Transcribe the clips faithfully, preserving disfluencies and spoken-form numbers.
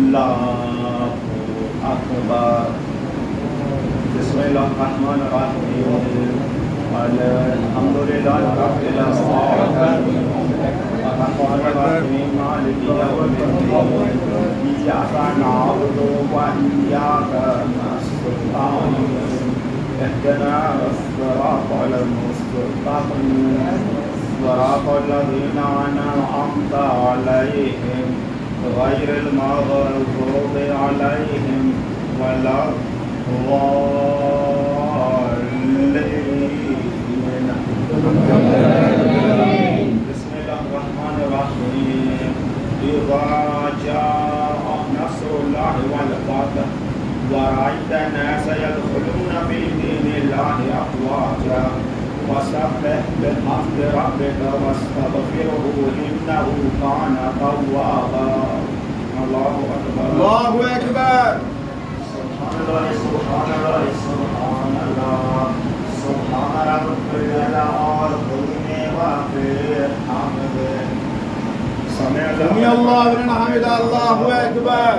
अल्लाहु अकबर। बिस्मिल्लाहिर्रहमानिर्रहीम। अल्हम्दुलिल्लाहि रब्बिल आलमीन। अर्रहमानिर्रहीम मालिकि यौमिद्दीन। इय्याका नअबुदु व इय्याका नस्तईन। इहदिना सिरातल मुस्तक़ीम सिरातल लज़ीना अनअमता अलैहिम गैरिल मग़ज़ूबि अलैहिम वलद्दॉल्लीन। बिस्मिल्लाहिर्रहमानिर्रहीम। इज़ा जाअ नस्रुल्लाहि वल फ़तह वरअयत अन्नास यदख़ुलून फ़ी दीनिल्लाहि अफ़वाजा फसब्बिह बिहम्दि रब्बिका वस्तग़फ़िरहू इन्नहू कान तव्वाबा। अल्लाहु अकबर। अल्लाहु अकबर। सुब्हानल्लाह सुब्हानल्लाह सुब्हानल्लाह सुब्हान रब्बिल अज़ीम व बिहम्दिही। समी अल्लाहु लिमन हमिदा। अल्लाहु अकबर।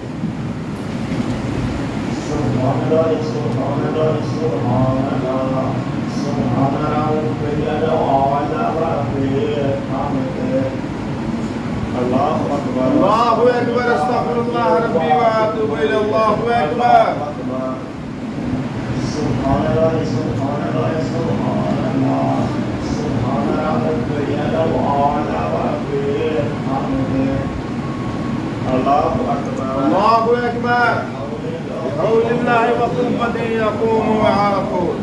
सुब्हानल्लाह सुब्हानल्लाह सुब्हानल्लाह सुब्हान रब्बिल आला व बिहम्दिही। अल्लाहु अकबर। अल्लाहु अकबर। अस्तग़फिरुल्लाह रब्बी व अतूबु इलैह। अल्लाहु अकबर। सुब्हानल्लाह सुब्हानल्लाह सुब्हानल्लाह सुब्हान रब्बिल आला व बिहम्दिही। अल्लाहु अकबर। अल्लाहु अकबर। बिहौलिल्लाहि व कुव्वतिही यक़ूमु व याक़ूल।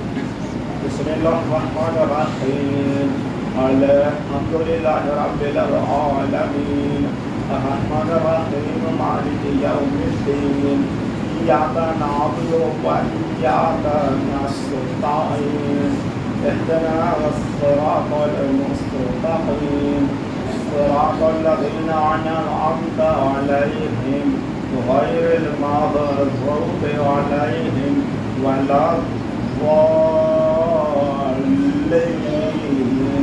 बिस्मिल्लाहिर्रहमानिर्रहीम। अल्हम्दुलिल्लाहि रब्बिल आलमीन। अर्रहमानिर्रहीम मालिकि यौमिद्दीन। इय्याका नअबुदु व इय्याका नस्तईन। इहदिना सिरातल मुस्तक़ीम सिरातल लज़ीना अनअमता अलैहिम गैरिल मग़ज़ूबि अलैहिम वलद्दॉल्लीन।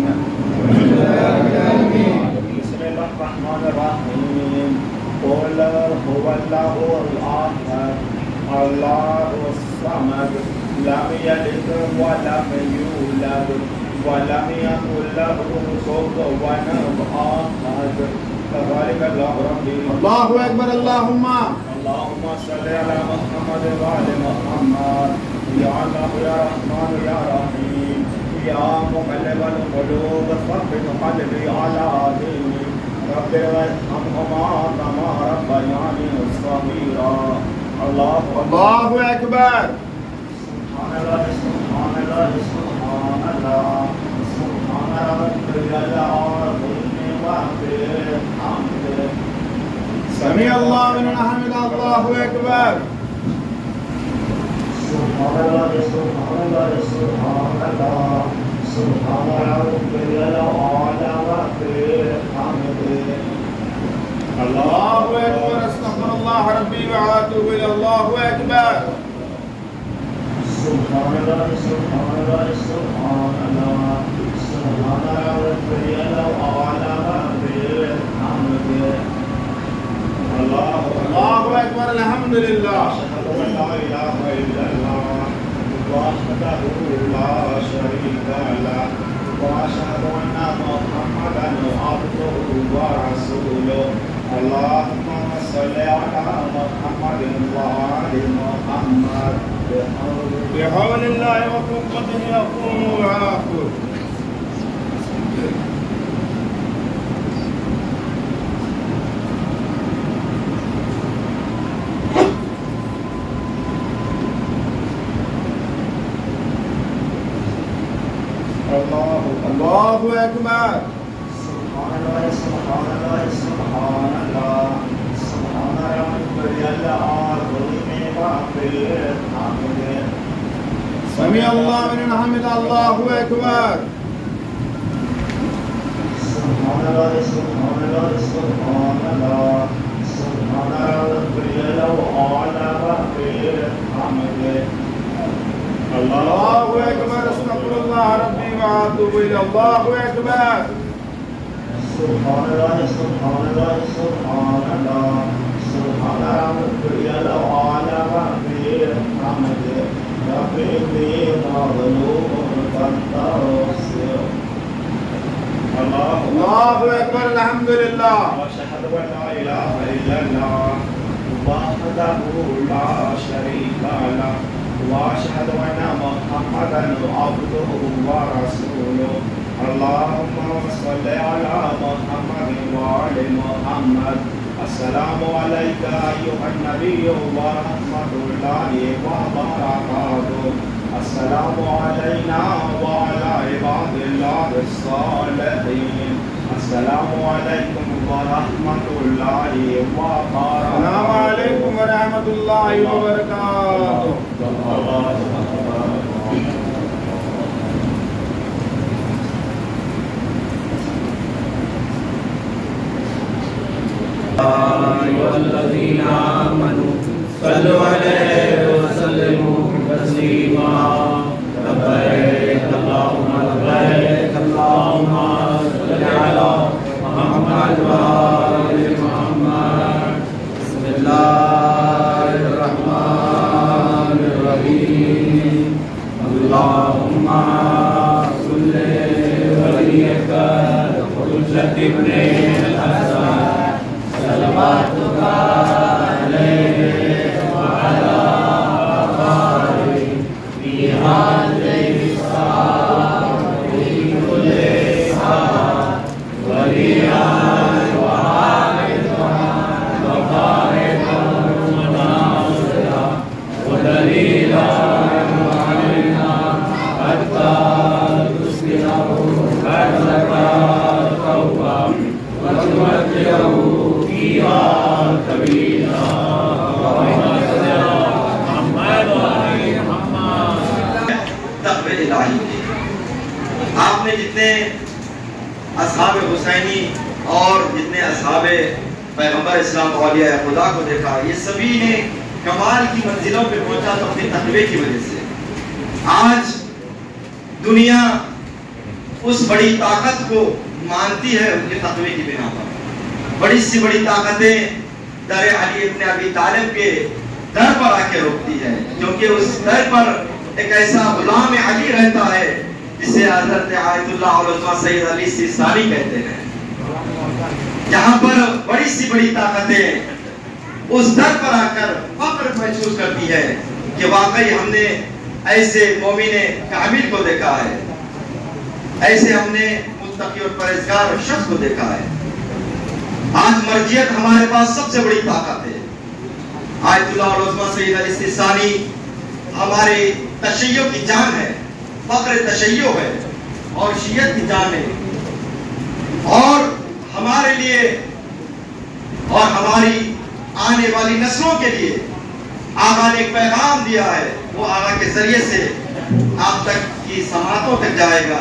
बिस्मिल्लाहिर्रहमानिर्रहीम। क़ुल हुवल्लाहुल अहद अल्लाहुस समद लम यलिद व लम यूलद व लम यकुल लहू कुफुवन अहद। तबारकल्लाहु रब्बी। अल्लाहु अकबर। अल्लाहुम्मा अल्लाहुम्मा सल्लि अला मुहम्मद व आलि मुहम्मद। या अल्लाह या रहमान या रहीम। या मुक़ल्लिबल क़ुलूब सब्बित क़ल्बी अला दीनिक। रब्बि इरहम्हुमा कमा रब्बयानी सग़ीरा। अल्लाहु अकबर। सुब्हानल्लाह सुब्हानल्लाह सुब्हानल्लाह सुब्हान रब्बिल अज़ीम व बिहम्दिही। समी अल्लाहु लिमन हमिदा। अल्लाहु अकबर। सुब्हानल्लाह सुब्हानल्लाह सुब्हानल्लाह सुब्हान रब्बिल आला व बिहम्दिही। अल्लाहु अकबर। अस्तग़फिरुल्लाह रब्बी व अतूबु इलैह। अल्लाहु अकबर। सुब्हानल्लाह सुब्हानल्लाह सुब्हानल्लाह सुब्हान रब्बिल आला व बिहम्दिही। अल्लाहु अकबर। अल्हम्दुलिल्लाह। अशहदु अन ला इलाहा इल्लल्लाह वहदहु ला शरीका लह व अशहदु अन्ना मुहम्मदन अब्दुहु व रसूलुहु। अल्लाहुम्मा सल्लि अला मुहम्मदिन व आलि मुहम्मद बिहौलिल्लाहि व कुव्वतिही यक़ूमु व याक़ूल। अल्लाहु अकबर। सुब्हानल्लाह सुब्हानल्लाह सुब्हानल्लाह सुब्हान रब्बिल आज़ीम व बिहम्दिही। समी अल्लाहु लिमन हमिदा। अल्लाहु अकबर। सुब्हानल्लाह सुब्हानल्लाह सुब्हानल्लाह सुब्हान रब्बिल आला व बिहम्दिही। अल्लाहु अकबर। अस्तग़फिरुल्लाह रब्बी व अतूबु इलैह। अल्लाहु अकबर। सुब्हानल्लाह सुब्हानल्लाह सुब्हानल्लाह सुब्हान हबीबी मग़लूब फंतसिर। अल्लाहु अकबर, अल्हम्दुलिल्लाह। अशहदु अन ला इलाहा इल्लल्लाह वहदहु ला शरीका लहु व अशहदु अन्न मुहम्मदन अब्दुहु व रसूलुहु। अल्लाहुम्मा सल्लि अला मुहम्मद व आलि मुहम्मद। अस्सलामु अलैका अय्युहन नबिय्यु व रहमतुल्लाहि व बरकातुहू। अस्सलामु अलैना व अला इबादिल्लाहिस सालिहीन। अस्सलामु अलैकुम व रहमतुल्लाहि व बरकातुहू। अस्सलामु अलैकुम व रहमतुल्लाहि व बरकातुहू। अय्युहल्लज़ीना आमनू सल्लु अलैहि व सल्लिमू तस्लीमा। लब्बैक अल्लाहुम्मा लब्बैक, अल्लाहुम्मा सल्लि अला मुहम्मद व आलि मुहम्मद। बिस्मिल्लाहिर रहमानिर रहीम। अल्लाहुम्मा सल्लि वलियका हुज्जत इब्ने हसन सलवातुका अलैहि व अला आलिहि फी हाज़िहि साअति कुल्ली साअत वलिय्यन व हाफ़िज़न व क़ाइदन व नासिरा व दलीलन व अमीना हत्ता तुस्बिहू अर्ज़का तौबा व तुमत्तिअहू फीहा तवीला। तक़वे इलाही के आपने जितने असहाब हुसैनी और जितने असहाब पैगंबर इस्लाम औलिया खुदा को देखा, ये सभी ने कमाल की मंजिलों पे पहुंचा तो अपने तक़वे की वजह से। आज दुनिया उस बड़ी ताकत को मानती है उनके तक़वे की बिना पर। बड़ी सी बड़ी ताकतें दर अली इब्न अबी तालिब के दर पर आके रोकती है, क्योंकि उस दर पर एक ऐसा गुलाम अली रहता है जिसे हज़रत आयतुल्लाह उल-उज़्मा सैयद अली सिस्तानी कहते हैं। जहां पर बड़ी सी बड़ी ताकतें उस दर पर आकर फख्र महसूस करती है कि वाकई हमने ऐसे मोमिने कामिल को देखा है, ऐसे हमने मुत्तकी और परहेज़गार शख्स को देखा है। आज मर्जियत हमारे पास सबसे बड़ी ताकत है। आयतुल्लाह उल-उज़्मा सैयद अली सिस्तानी हमारे तशय्यो की जान है, फख्र तशय्यो है और शियत की जान है। और हमारे लिए और हमारी आने वाली नस्लों के लिए आगा ने एक पैगाम दिया है, वो आगा के जरिए से आप तक की समातों तक जाएगा।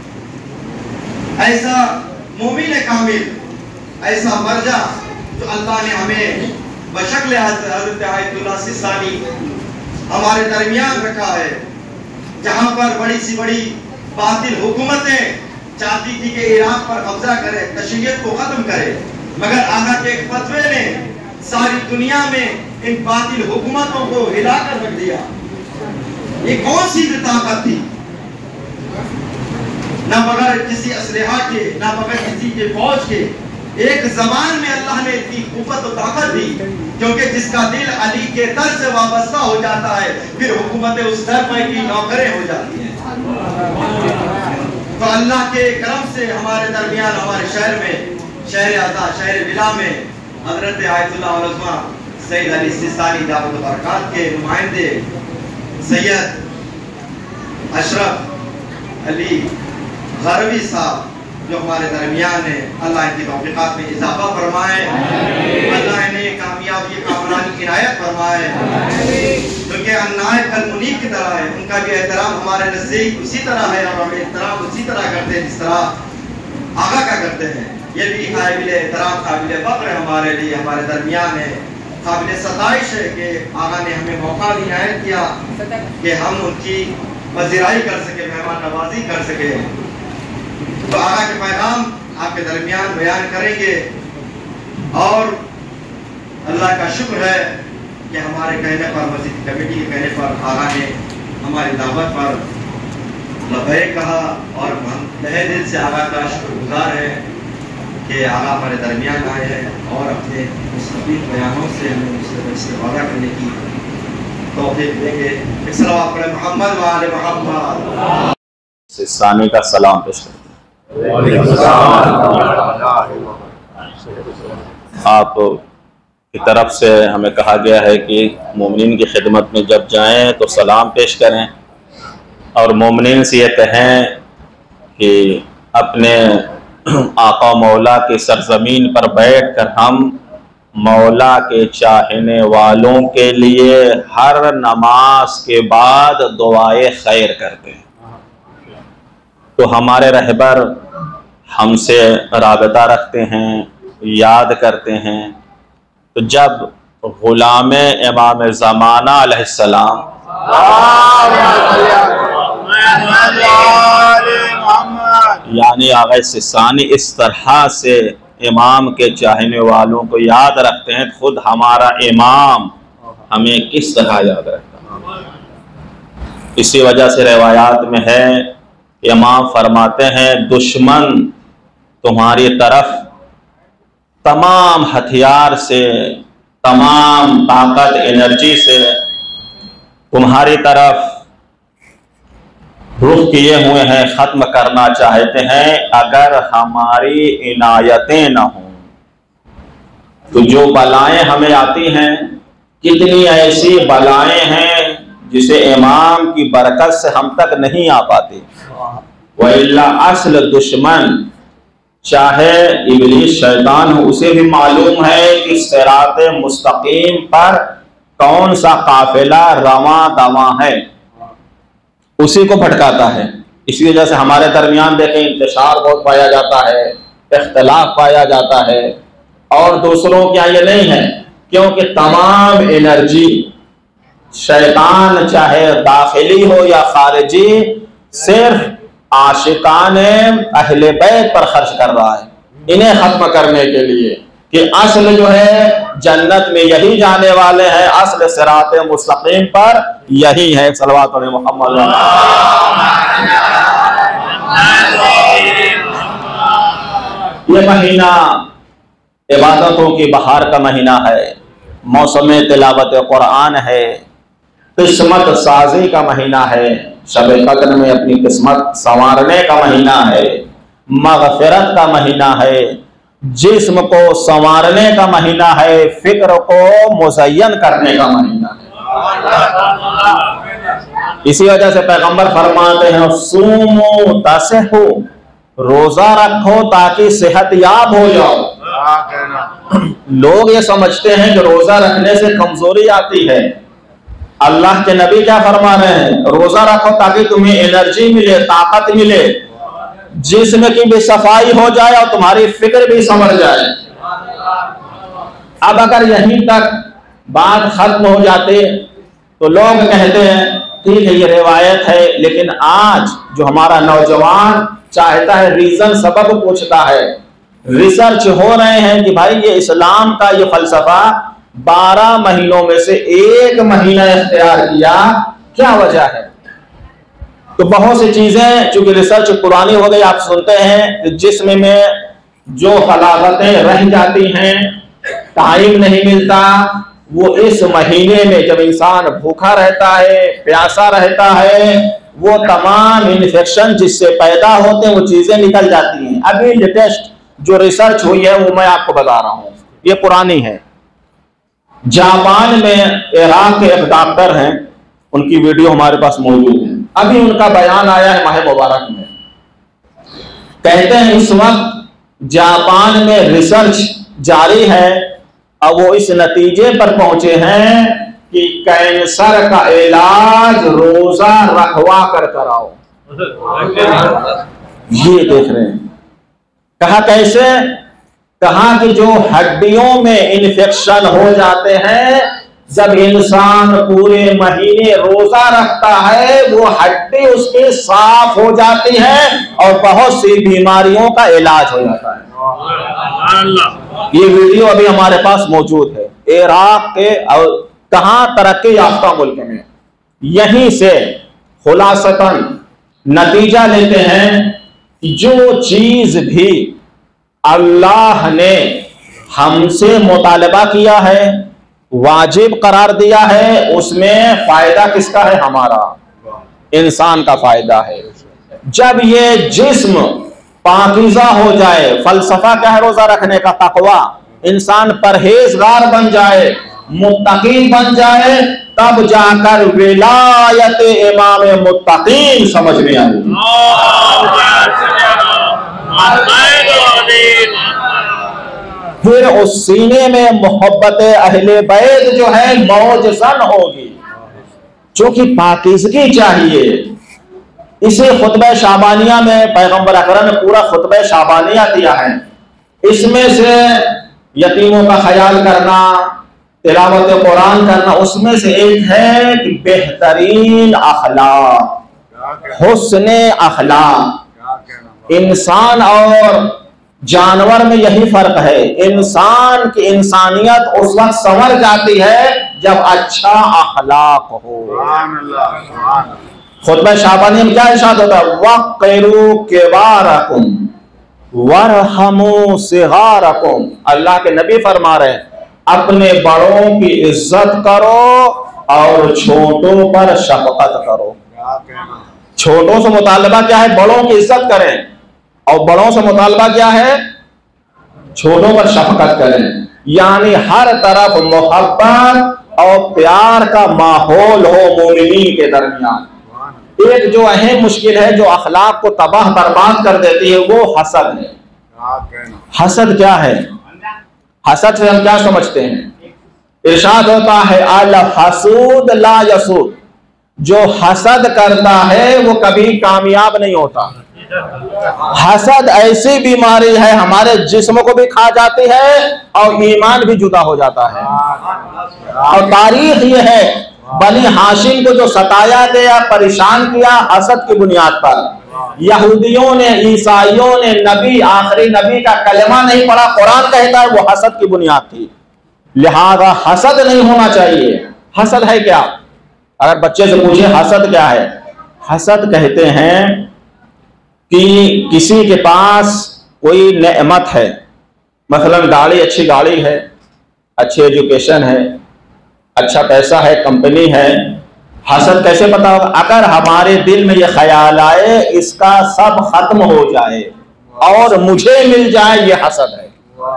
ऐसा मोमिन कामिल, ऐसा मर्जा जो अल्लाह ने हमें बशक्ल हज़रत आयतुल्लाह सिस्तानी हमारे दरमियान रखा है, जहां पर बड़ी सी बड़ी बातिल हुकूमतें चाहती थी कि इराक पर कब्जा करे, तशय्युद को खत्म करे, मगर आगा के एक फतवे ने सारी दुनिया में इन बातिल हुकूमतों को हिलाकर रख दिया। ये कौन सी ताकत थी? न बगैर किसी असलहा के, न बगैर किसी के फौज के, एक जबान में अल्लाह ने इतनी कुव्वत और ताकत दी, क्योंकि जिसका दिल अली के दर से वाबस्ता हो जाता है फिर हुकूमतें उस दर पर की नौकरें हो जाती हैं। तो अल्लाह के करम से हमारे दरमियान, हमारे शहर में, शहर आज़ा, शहर विला में हज़रत आयतुल्लाह उल-उज़्मा सैयद अली सिस्तानी दावत बरकात के नुमाइंदे सैयद अशरफ अली गरवी साहब जो हमारे दरमियान है, अल्लाह इनकी तौफीक़ात में इजाफा फरमाए, अल्लाह इन्हें कामयाबी कामरानी इनायत फरमाए, क्योंकि अन्नाए कल मुनीब की तरह है, उनका भी एहतराम हमारे नज़दीक उसी तरह है और हम एहतराम उसी तरह करते हैं जिस तरह आगा का करते हैं। ये भी काबिल एहतराम, काबिल फ़ख्र है हमारे लिए, हमारे दरमियान है, काबिल सताइश है कि आगा ने हमें मौका इनायत किया कि हम उनकी पज़ीराई कर सके, मेहमान नवाजी कर सके। तो आगा के पैगाम आपके दरमियान बयान करेंगे और अल्लाह का शुक्र है कि हमारे कहने पर, मस्जिद कमेटी के कहने पर आगा ने हमारी दावत पर लबैक कहा और हम तहे दिल से आगा का शुक्रगुजार है कि आगा हमारे दरमियान आए हैं और अपने मुस्तक़िल बयानों से हमें उससे इस्तेफादा करने की तौफीक देंगे। सल्लल्लाहु अलैहि मोहम्मद व आले मोहम्मद। सानी का सलाम पेश करते हैं। आप की तरफ से हमें कहा गया है कि मोमिनीन की खिदमत में जब जाएं तो सलाम पेश करें और मोमिनीन से ये कहें कि अपने आका मौला की सरजमीन पर बैठकर हम मौला के चाहने वालों के लिए हर नमाज के बाद दुआए खैर करते हैं। तो हमारे रहबर हमसे राबता रखते हैं, याद करते हैं। तो जब गुलाम इमाम ज़माना अलैहिस्सलाम यानी आगा सिस्तानी इस तरह से इमाम के चाहने वालों को याद रखते हैं, खुद हमारा इमाम हमें किस तरह याद रखता है। इसी वजह से रिवायात में है, इमाम फरमाते हैं दुश्मन तुम्हारी तरफ तमाम हथियार से, तमाम ताकत एनर्जी से तुम्हारी तरफ रुख किए हुए हैं, ख़त्म करना चाहते हैं। अगर हमारी इनायतें न हों तो जो बलाएं हमें आती हैं, कितनी ऐसी बलाएं हैं जिसे इमाम की बरकत से हम तक नहीं आ पाती। वइल्ला असल दुश्मन चाहे इब्लीस शैतान हो, उसे भी मालूम है कि सिराते मुस्तकीम पर कौन सा काफिला रवा दवा है, उसी को भटकाता है। इसी वजह से हमारे दरमियान देखें इंतशार बहुत पाया जाता है, इख्तलाफ पाया जाता है, और दूसरों के यहाँ ये नहीं है, क्योंकि तमाम एनर्जी शैतान चाहे दाखिली हो या खारिजी सिर्फ आशिकान अहले बैत पर खर्च कर रहा है, इन्हें खत्म करने के लिए कि असल जो है जन्नत में यही जाने वाले हैं, असल सिराते मुस्तकीम पर यही है। सल्लल्लाहु अलैहि मोहम्मद। ये महीना इबादतों की बहार का महीना है, मौसम तिलावत कुरान है, किस्मत साजी का महीना है, शब कद्र में अपनी किस्मत संवारने का महीना है, मगफिरत का महीना है, जिस्म को संवारने का महीना है, फिक्र को मुज़य्यन करने का महीना है। इसी वजह से पैगंबर फरमाते हैं सूमो तसहु, रोजा रखो ताकि सेहत याब हो जाओ। लोग ये समझते हैं कि रोजा रखने से कमजोरी आती है। अल्लाह के नबी क्या फरमा रहे हैं, रोजा रखो ताकि तुम्हें एनर्जी मिले, ताकत मिले, जिस्म की भी सफाई हो जाए और तुम्हारी फिक्र भी समझ जाए। अब अगर यहीं तक बात खत्म हो जाती तो लोग कहते हैं ठीक है ये रिवायत है, लेकिन आज जो हमारा नौजवान चाहता है रीजन सबब पूछता है, रिसर्च हो रहे हैं कि भाई ये इस्लाम का ये फलसफा बारह महीनों में से एक महीना इख्तियार किया, क्या वजह है। तो बहुत सी चीजें चूंकि रिसर्च पुरानी हो गई, आप सुनते हैं कि जिस्म में जो हलाकतें रह जाती हैं, टाइम नहीं मिलता, वो इस महीने में जब इंसान भूखा रहता है, प्यासा रहता है, वो तमाम इन्फेक्शन जिससे पैदा होते हैं वो चीजें निकल जाती हैं। अभी लेटेस्ट जो रिसर्च हुई है वो मैं आपको बता रहा हूं, ये पुरानी है। जापान में इराक के एक डॉक्टर हैं, उनकी वीडियो हमारे पास मौजूद है, अभी उनका बयान आया है माह मुबारक में। कहते हैं इस वक्त जापान में रिसर्च जारी है और वो इस नतीजे पर पहुंचे हैं कि कैंसर का इलाज रोजा रखवा कर कराओ। ये देख रहे हैं, कहा कैसे, कहा कि जो हड्डियों में इन्फेक्शन हो जाते हैं, जब इंसान पूरे महीने रोजा रखता है वो हड्डी उसकी साफ हो जाती है और बहुत सी बीमारियों का इलाज हो जाता है। ये वीडियो अभी हमारे पास मौजूद है, इराक के और कहां तरक्की याफ्ता मुल्क में, यहीं से खुलासतन नतीजा लेते हैं कि जो चीज भी अल्लाह ने हमसे मुतालबा किया है, वाजिब करार दिया है, उसमें फायदा किसका है? हमारा, इंसान का फायदा है। जब ये जिस्म पाकीज़ा हो जाए, फलसफा क्या है रोजा रखने का? तकवा, इंसान परहेजगार बन जाए, मुत्तकी बन जाए, तब जाकर विलायत इमाम मुत्तकीन समझ में आई। फिर उस सीने में मोहब्बत अहले बैत जो है मौजसन होगी, क्योंकि पाकीज़गी चाहिए। इसी खुतबा शाबानिया में पैगंबर अकरम ने पूरा खुतबा शाबानिया दिया है। इसमें से यतीमों का ख्याल करना, तिलावत कुरान करना, उसमें से एक है कि बेहतरीन अखलाक, हुस्ने अखलाक। इंसान और जानवर में यही फर्क है। इंसान की इंसानियत उस वक्त संवर जाती है जब अच्छा अखलाक हो। खुतबा शाबानी में क्या इरशाद होता है? वक़्क़िरू किबारकुम वरहमू सिगारकुम। अल्लाह के नबी फरमा रहे हैं, अपने बड़ों की इज्जत करो और छोटों पर शफकत करो। छोटों से मुतालबा क्या है? बड़ों की इज्जत करें, और बड़ों से मुतालबा क्या है? छोटों पर शफकत करें। यानी हर तरफ मोहब्बत और प्यार का माहौल हो मोमिनीन के दरमियान। एक जो अहम मुश्किल है जो अखलाक को तबाह बर्बाद कर देती है, वो हसद है। हसद क्या है? हसद से हम क्या समझते हैं? इरशाद होता है अल हसूद ला यसूद। जो हसद करता है वो कभी कामयाब नहीं होता। हसद ऐसी बीमारी है, हमारे जिस्म को भी खा जाती है और ईमान भी जुदा हो जाता है। और तारीख ये है, बनी हाशिम को जो सताया गया, परेशान किया हसद की बुनियाद पर। यहूदियों ने, ईसाइयों ने नबी, आखिरी नबी का कलमा नहीं पढ़ा, कुरान कहता है वो हसद की बुनियाद थी। लिहाजा हसद नहीं होना चाहिए। हसद है क्या? अगर बच्चे से पूछे हसद क्या है? हसद कहते हैं कि किसी के पास कोई नेमत है, मसलन गाड़ी, अच्छी गाड़ी है, अच्छी एजुकेशन है, अच्छा पैसा है, कंपनी है। हसद कैसे पता होगा? अगर हमारे दिल में यह ख्याल आए इसका सब खत्म हो जाए और मुझे मिल जाए, यह हसद है।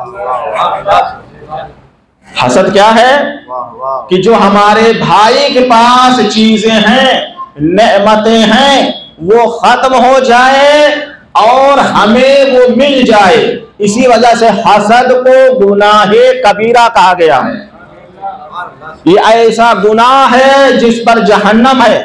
हसद क्या है? कि जो हमारे भाई के पास चीजें हैं, नेमतें हैं, वो खत्म हो जाए और हमें वो मिल जाए। इसी वजह से हसद को गुनाहे कबीरा कहा गया है। ये ऐसा गुनाह है जिस पर जहन्नम है।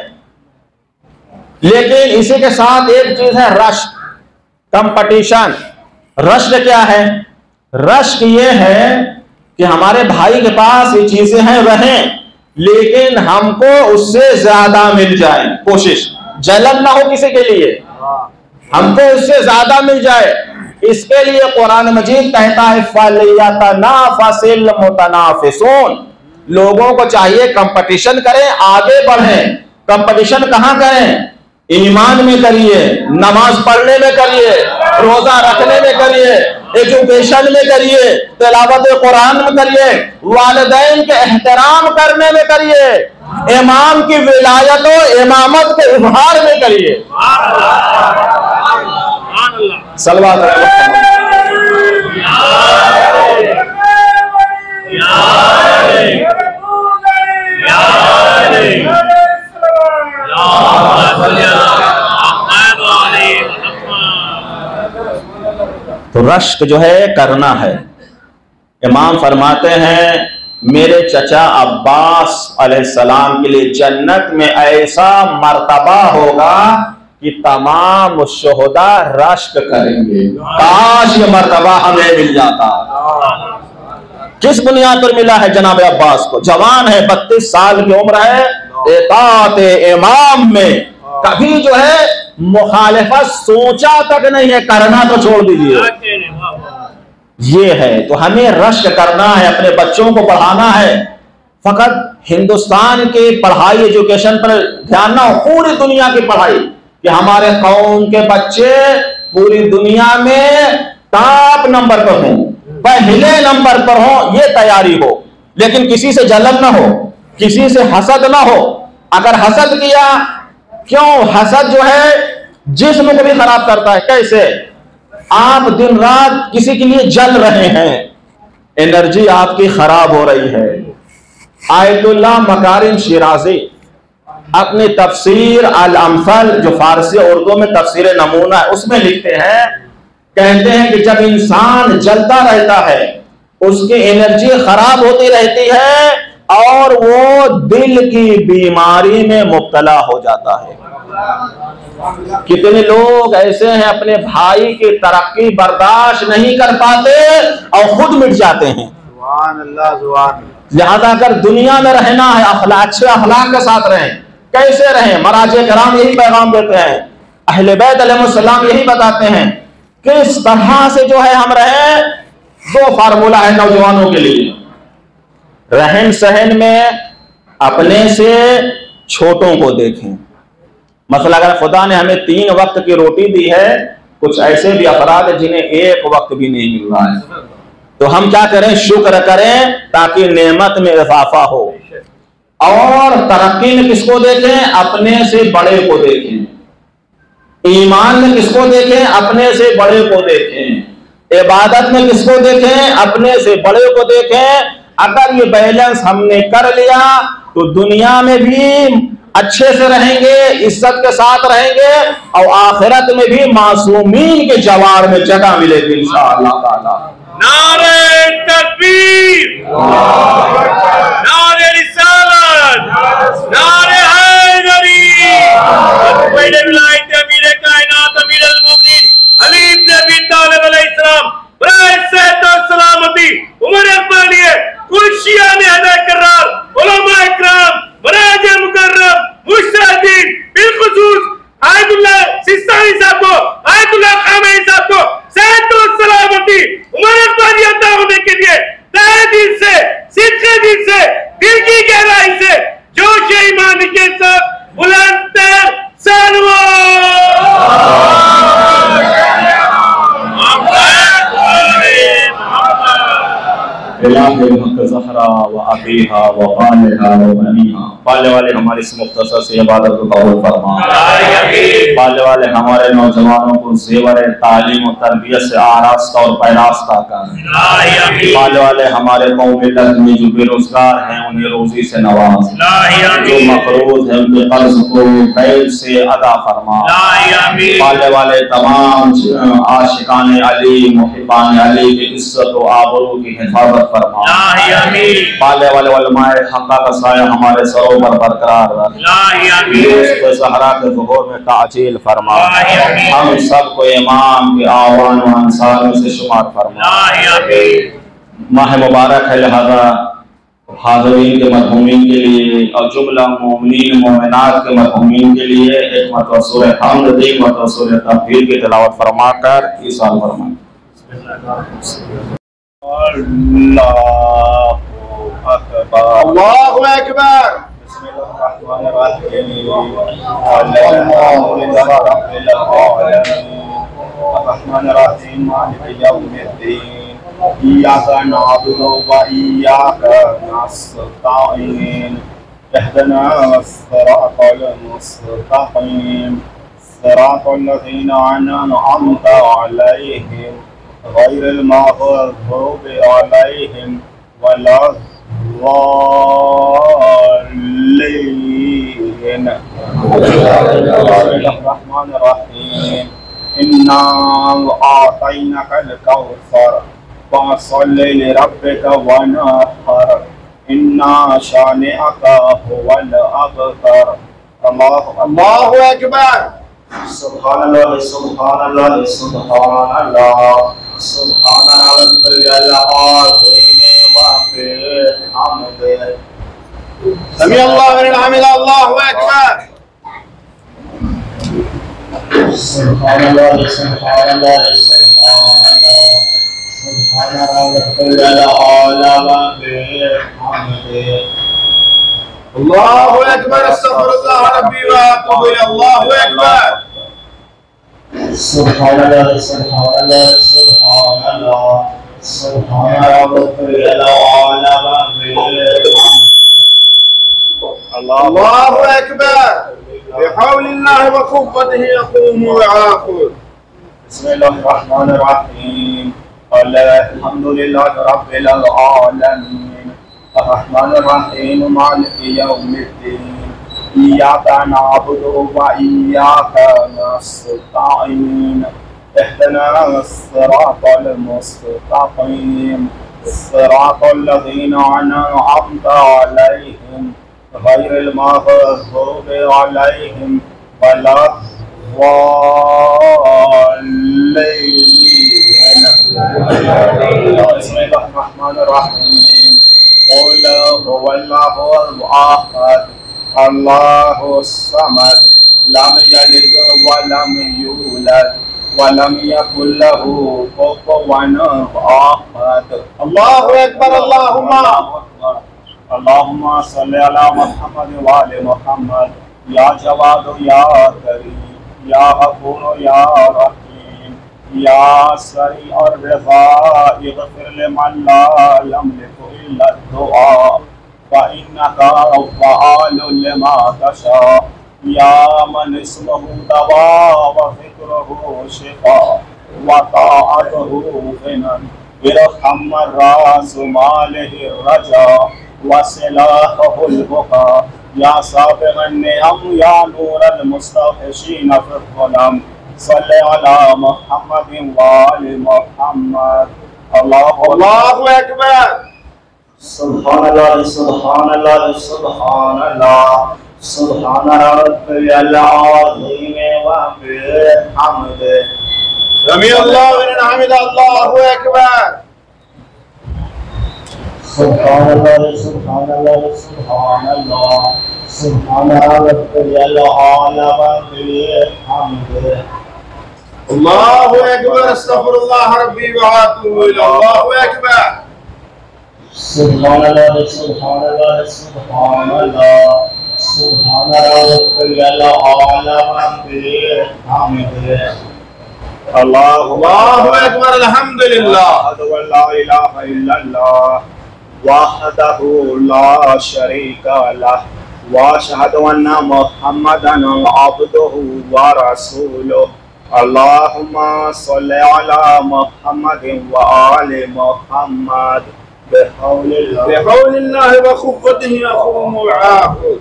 लेकिन इसी के साथ एक चीज है रश्क, कंपटीशन। रश्क क्या है? रश्क ये है कि हमारे भाई के पास ये चीजें हैं, रहें, लेकिन हमको उससे ज्यादा मिल जाए। कोशिश, जलन ना हो किसी के लिए, हमको उससे ज्यादा मिल जाए। इसके लिए कुरान मजीद कहता है फलियतनाफसिल मुतनाफिसून। लोगों को चाहिए कंपटीशन करें, आगे बढ़ें। कंपटीशन कहां करें? ईमान में करिए, नमाज पढ़ने में करिए, रोजा रखने में करिए, एजुकेशन में करिए, तिलावत कुरान में करिए, वालिदैन के एहतराम करने में करिए, इमाम की विलायत और इमामत के इजहार में करिए। सल्लल्लाहु अलैहि वसल्लम। तो रश्क जो है करना है। इमाम फरमाते हैं मेरे चचा अब्बास अलैहिस्सलाम के लिए जन्नत में ऐसा मर्तबा होगा कि तमाम शुहदा रश्क करेंगे। काश ये मर्तबा हमें मिल जाता। किस बुनियाद पर मिला है जनाब अब्बास को? जवान है, बत्तीस साल की उम्र है, इताअत इमाम में कभी जो है मुखालिफत सोचा तक नहीं है, करना तो छोड़ दीजिए। ये है, तो हमें रश्क करना है, अपने बच्चों को पढ़ाना है, फकत हिंदुस्तान के पढ़ाई एजुकेशन पर ध्यान ना हो, पूरी दुनिया की पढ़ाई, कि हमारे कौम के बच्चे पूरी दुनिया में टॉप नंबर पर हों, पहले नंबर पर हो, ये तैयारी हो। लेकिन किसी से जलन ना हो, किसी से हसद ना हो। अगर हसद किया, क्यों? हसद जो है जिस्म को भी खराब करता है। कैसे? आप दिन रात किसी के लिए जल रहे हैं, एनर्जी आपकी खराब हो रही है। आयतुल्लाह मकारिम शिराजी अपनी तफसीर अल अमसल, जो फारसी और उर्दू में तफसीर नमूना है, उसमें लिखते हैं, कहते हैं कि जब इंसान जलता रहता है, उसकी एनर्जी खराब होती रहती है और वो दिल की बीमारी में मुब्तला हो जाता है। कितने लोग ऐसे हैं अपने भाई की तरक्की बर्दाश्त नहीं कर पाते और खुद मिट जाते हैं। लिहाजा अगर दुनिया में रहना है, अखलाक अच्छे अखलाक के साथ रहें। कैसे रहें? मराजे कराम यही पैगाम देते हैं, अहले बैत अलैहिस्सलाम यही बताते हैं किस तरह से जो है हम रहें। दो फार्मूला है नौजवानों के लिए। रहन सहन में अपने से छोटों को देखें। मसला अगर खुदा ने हमें तीन वक्त की रोटी दी है, कुछ ऐसे भी अफराद है जिन्हें एक वक्त भी नहीं मिल रहा है, तो हम क्या करें? शुक्र करें ताकि नेमत में इजाफा हो। और तरक्की में किसको देखें? अपने से बड़े को देखें। ईमान में किसको देखें? अपने से बड़े को देखें। इबादत में किसको देखें? अपने से बड़े को देखें। अगर ये बैलेंस हमने कर लिया तो दुनिया में भी अच्छे से रहेंगे, इज्जत के साथ रहेंगे और आखिरत में भी मासूमीन के जवार में जगह मिलेगी इंशाअल्लाह ताला। नारे तकबीर, नारे रिसालत, नारे हैदरी। बड़े विलायत अमीर कायनात अमीर अल मोमिनीन अली इब्न अबी तालिब अलैहिस्सलाम बराए सेहत और सलामती उमर अकबरिया कुर्शिया ने अदा करार उलमा इकराम बराज मुकर्रम मुश्तादीन बिलखुसूस आयतुल्लाह सिस्तानी साहब को, आयतुल्लाह खामेनी साहब को सेहत और सलामती उमर अकबरिया अता होने के लिए तहे दिल से, सिद्के दिल से, दिल की गहराई से जोश ईमान के साथ बुलंद पालने वाले हमारी इस मुख्तसर से इबादत को कबूल फरमा। पालने वाले हमारे नौजवानों को जेवर तालीम और तरबियत से आरास्ता और पैरास्ता कर। पालने वाले हमारे कौम मिल्लत में जो बेरोजगार हैं उन्हें रोजी से नवाज, जो मकरूज हैं उनके कर्ज को कैद से अदा फरमा। पालने वाले तमाम आशिकान अली मुहिबान अली की इज्जत और आबरू की हिफाजत फरमा। पालने वाले उलमाए हक़ का साया हमारे सरों पर बरकरार रख। ज़हरा के ज़ुहूर में ताजील फरमा। हम सबको इमाम के आवान व अंसारों से शुमार फरमा। माह मुबारक है, लिहाजा हाज़रीन के मरहूमीन के लिए और जुमला मोमिनीन मोमिनात के मरहूमीन के लिए एक मरतबा सूरह हमद, एक मरतबा सूरह तकबीर की तिलावत फरमाकर ईसाल फरमाएं। अल्लाहु अकबर। इय्याका नअबुदु व इय्याका नस्तईन इहदिना सिरातल मुस्तक़ीम सिरातल लज़ीना अनअमता अलैहिम गैरिल मग़ज़ूबि अलैहिम वलद्दाल्लीन। बिस्मिल्लाहिर्रहमानिर रहीम। इन्ना आतैनाकल कौसर फसल्लि लिरब्बिका वनहर इन्ना शानिअका हुवल अबतर। अल्लाहु अकबर। सुब्हानल्लाह सुब्हानल्लाह सुब्हानल्लाह सुब्हानल्लाह समी अल्लाहु लिमन हमिदा। अल्लाहु अकबर। सुब्हानल्लाह सुब्हानल्लाह सुब्हानल्लाह अल्लाहु अकबर अस्तगफिरुल्लाह रब्बी व अतूबु इलैह अल्लाहु अकबर सुभानअल्लाह सुभानअल्लाह सुभानअल्लाह सुभानअल्लाह अल्लाहु अकबर बिहौलिल्लाहि व कुव्वतिही यक़ूमु व याक़ूद बिस्मिल्लाहिर्रहमानिर्रहीम अल्हम्दुलिल्लाहि रब्बिल आलमीन अर्रहमानिर्रहीम मालिकि यौमिद्दीन इय्याका नअबुदु व इय्याका नस्तईन इहदिनास सिरातल मुस्तक़ीम सिरातल लज़ीना अनअमता अलैहिम गैरिल मग़ज़ूबि अलैहिम वलद्दाल्लीन बिस्मिल्लाहिर्रहमानिर्रहीम क़ुल हुवल्लाहु अहद अल्लाहुस समद लम यलिद व लम यूलद व लम यकुल लहू कुफुवन अहद अल्लाहु अकबर अल्लाहुम्मा अल्लाहुम्मा सल्लि अला मुहम्मद व आलि मुहम्मद या जवाद या करीम या गफूर या रहीम या सरी और रज़ा इग़फिर लिमन ला यमलिकु इल्ला दुआ व इन्नका फ़आलु लिमा तशा या मन इस्मुहु दवा व ज़िक्रुहु शिफ़ा व ताअतुहु ग़िनन इरहम रास मालिहि रजा व सिलाहुल बुका या साबिग़न निअम या नूरल मुस्तफ़िशीन फ़िल-ज़ुलम सल्लि अला मुहम्मदिन व आलि मुहम्मद अल्लाहु अकबर सुभानअल्लाह सुभानअल्लाह सुभानअल्लाह सुभान रब्बियल अज़ीम व बिहम्दिही समी अल्लाहु लिमन हमिदा अल्लाहु अकबर सुभानअल्लाह सुभानअल्लाह सुभानअल्लाह सुभान रब्बियल आला व बिहम्दिही अल्लाहु अकबर अस्तगफिरुल्लाह रब्बी व अतूबु इलैह अल्लाहु अकबर सुभानअल्लाह सुभानअल्लाह सुभानअल्लाह सुभान रब्बियल आला व बिहम्दिही अल्लाहु अकबर अल्हम्दुलिल्लाह ला इलाहा इल्लल्लाह वहदहु ला शरीका लह व अशहदु अन्ना मुहम्मदन अब्दुहु व रसूलुहु अल्लाहुम्मा सल्लि अला मुहम्मदिन व आलि मुहम्मद बिहौलिल्लाह बिहौलिल्लाहि व कुव्वतिही यक़ूमु व याक़ूद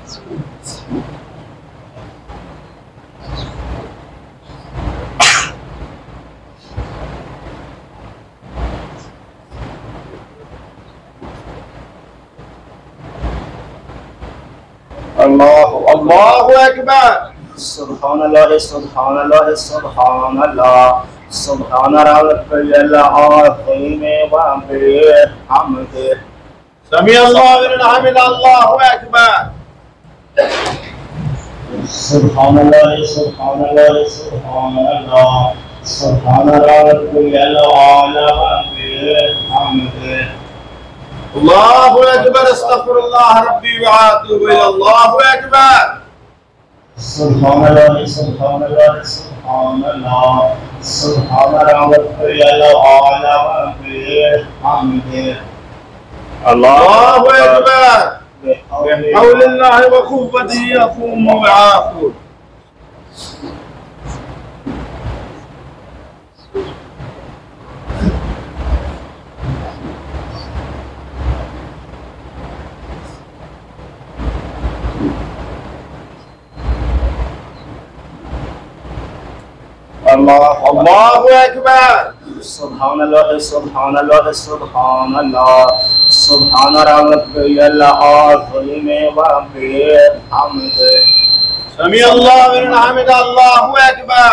अल्लाहु अल्लाहु अकबर सुभानअल्लाह सुभानअल्लाह सुभानअल्लाह सुभान रब्बियल अज़ीम व बिहम्दिही समी अल्लाहु लिमन हमिदा अल्लाहु अकबर सुभानअल्लाह सुभानअल्लाह सुभानअल्लाह सुभान रब्बियल आला व बिहम्दिही अल्लाहु अकबर अस्तगफिरुल्लाह रब्बी व अतूबु इलैह अल्लाहु अकबर सुभानअल्लाह सुभानअल्लाह सुभानअल्लाह सुभान रब्बियल आला व बिहम्दिही अल्लाहु अकबर बिहौलिल्लाहि व कुव्वतिही यक़ूमु व याक़ूद अल्लाहु अकबर सुभानअल्लाह सुभानअल्लाह सुभानअल्लाह सुभान रब्बियल अज़ीम व बिहम्दिही समी अल्लाहु लिमन हमिदा अल्लाहु अकबर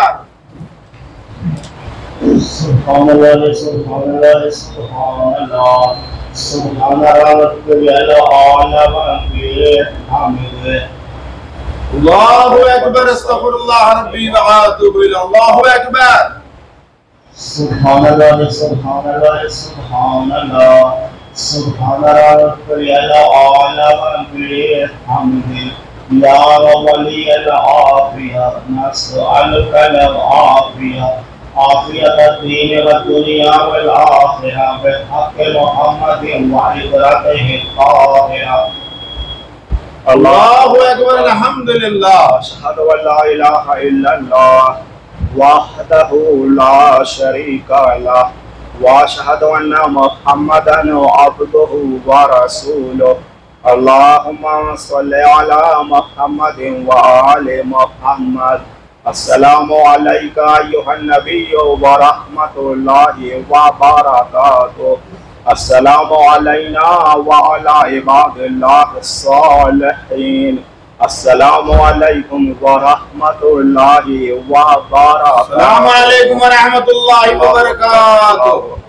सुभानअल्लाह सुभानअल्लाह सुभानअल्लाह सुभान रब्बियल आला व बिहम्दिही अल्लाहु अकबर अस्तगफिरुल्लाह रब्बी व अतूबु इलैह अल्लाहु अकबर सुभानअल्लाह सुभानअल्लाह सुभानअल्लाह सुभान रब्बियल आला बिल हम्द या वलियल आफिया नस्अलुकल आफिया आफियत दीन व दुनिया वल आखिरा बिहक़ मुहम्मद व इबरतिहि ताहिरा। अल्लाहु अकबर अल्हम्दुलिल्लाह अशहदु अल्ला इलाहा इल्लल्लाह वहदहु ला शरीका लह व अशहदु अन्ना मुहम्मदन अब्दुहु व रसूलुहु। अल्लाहुम्मा सल्लि अला मुहम्मदिन व आलि मुहम्मद। अस्सलामु अलैका अय्युहन नबिय्यु व रहमतुल्लाहि व बरकातुहू। अस्सलामु अलैना व अला इबादिल्लाहिस सालिहीन। अस्सलामु अलैकुम व रहमतुल्लाहि व बरकातुहू। अस्सलामु अलैकुम व रहमतुल्लाहि व बरकातुहू।